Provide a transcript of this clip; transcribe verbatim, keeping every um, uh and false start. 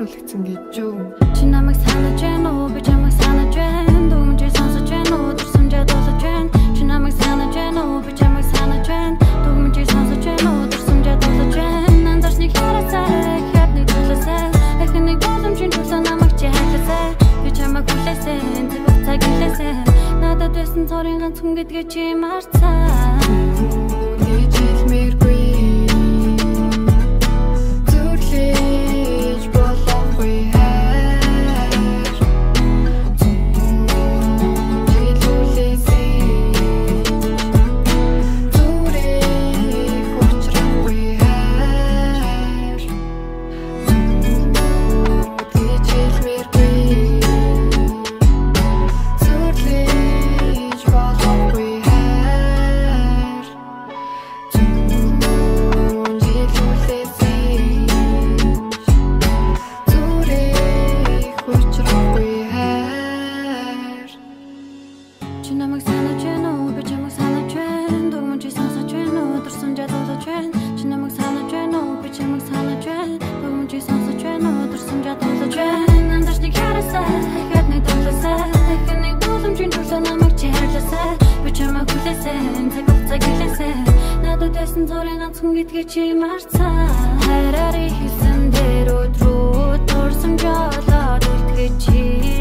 үлгцэн гэж юу. Чи намайг санаж байна уу? Би чамайг санаж байна. Дүмжээ сонсож байна уу? Дурсамжаа дуулаж байна. Чи намайг санаж байна уу? Би чамайг санаж байна. Дүмжээ сонсож байна уу? Дурсамжаа дуулаж байна. Нандаш нэг харасаа, хэд нэг төлөөсэй. Эхний нэг боломжийн төлөө намайг чи хайрласай. Би чамайг хүлээсэй, цаг цаг гэлээсэй. Надад байсан цорын ганц хүн гэдгээ чи марцаа. Гэж хэлмээргүй. Чи намайг санаж байна уу? Би чамайг санаж байна. Дүмжээ сонсож байна уу? Дурсамжаа дуулаж байна. Чи намайг санаж байна уу? Би чамайг санаж байна. Дүмжээ сонсож байна уу? Дурсамжаа дуулаж байна. Нандаш нэг харасаа, хэд нэг төлөөсэй. Эхний нэг боломжийн төлөө намайг чи хайрласай. Би чамайг хүлээсэй, цаг цаг гэлээсэй. Надад байсан цорын ганц хүн гэдгээ чи марцаа. Хайраар хийсэн дээр өдрөө дурсамжаа олоод үлдгээ чи.